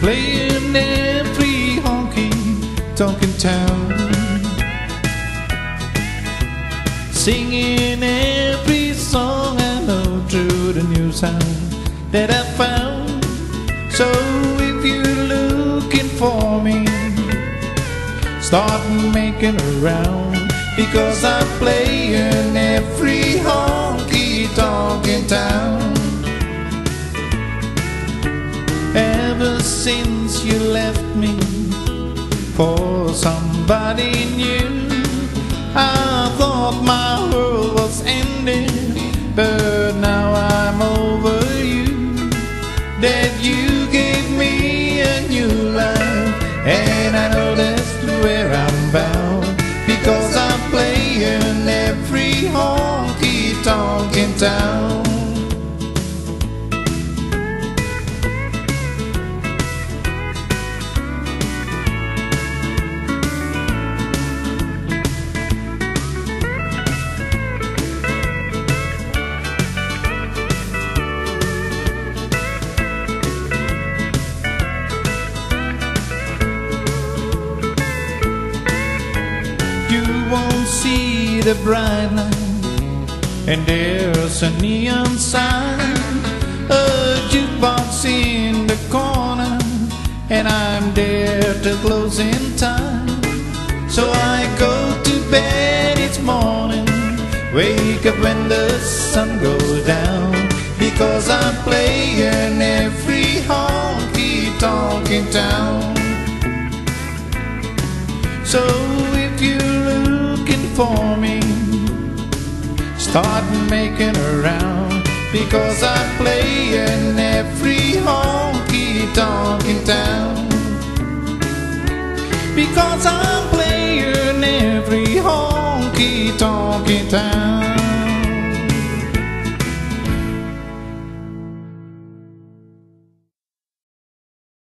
playing every honky-tonkin' town, singing every song I know through the new sound that I found. So if you're looking for me, start making around, because I'm playing every honky-tonkin' town. Ever since you left me for somebody new, I thought my world was ending, but now I'm over you. That you gave me a new life, and I know that's where I'm bound, because I'm playing every honky-tonkin' town. Won't see the bright light, and there's a neon sign, a jukebox in the corner, and I'm there till closing time. So I go to bed each morning, wake up when the sun goes down, because I'm playing every honky-tonkin' town. So if you're looking for me, start making around, because I'm playing every honky-tonkin' town. Because I'm playing every honky-tonkin' town.